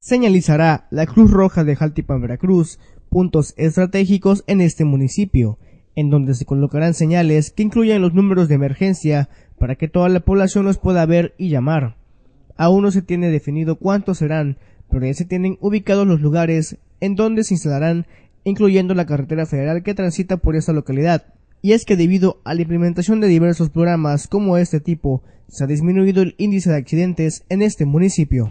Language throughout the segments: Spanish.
señalizará la Cruz Roja de Jaltipan, Veracruz, puntos estratégicos en este municipio, en donde se colocarán señales que incluyan los números de emergencia para que toda la población los pueda ver y llamar. Aún no se tiene definido cuántos serán, pero ya se tienen ubicados los lugares en donde se instalarán, incluyendo la carretera federal que transita por esta localidad. Y es que debido a la implementación de diversos programas como este tipo, se ha disminuido el índice de accidentes en este municipio.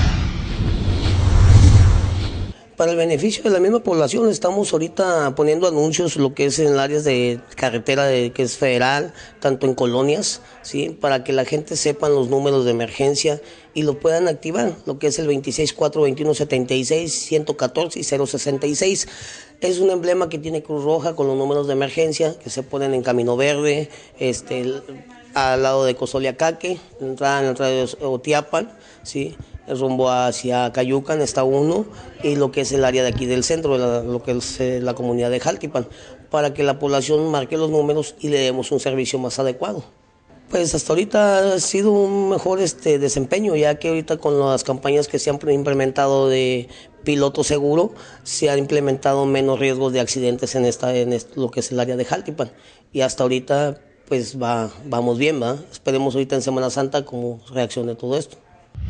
Para el beneficio de la misma población estamos ahorita poniendo anuncios lo que es en el área de carretera que es federal, tanto en colonias, ¿sí? Para que la gente sepa los números de emergencia y lo puedan activar, lo que es el 26-4-21-76, 114 y 066. Es un emblema que tiene Cruz Roja con los números de emergencia que se ponen en Camino Verde, al lado de Cozoleacaque, entrada en el radio de Otiapan, ¿sí? El rumbo hacia Cayucan está uno, y lo que es el área de aquí del centro, lo que es la comunidad de Jaltipan, para que la población marque los números y le demos un servicio más adecuado. Pues hasta ahorita ha sido un mejor desempeño, ya que ahorita con las campañas que se han implementado de piloto seguro, se han implementado menos riesgos de accidentes en lo que es el área de Jaltipan, y hasta ahorita pues vamos bien, ¿va? Esperemos ahorita en Semana Santa cómo reaccione todo esto.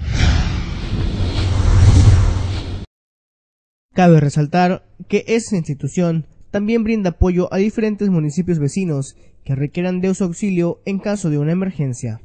Cabe resaltar que esta institución también brinda apoyo a diferentes municipios vecinos que requieran de su auxilio en caso de una emergencia.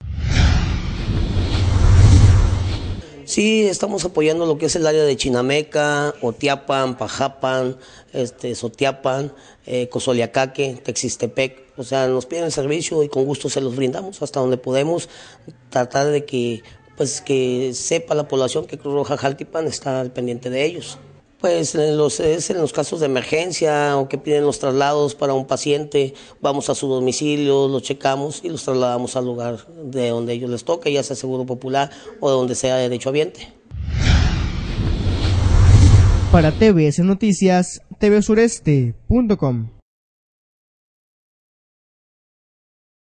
Sí, estamos apoyando lo que es el área de Chinameca, Otiapan, Pajapan, Sotiapan, Cozoleacaque, Texistepec. O sea, nos piden el servicio y con gusto se los brindamos hasta donde podemos, tratar de que sepa la población que Cruz Roja Jaltipan está al pendiente de ellos. Pues en los casos de emergencia o que piden los traslados para un paciente, vamos a su domicilio, lo checamos y los trasladamos al lugar de donde ellos les toque, ya sea Seguro Popular o de donde sea derechohabiente. Para TVS Noticias, tvsureste.com.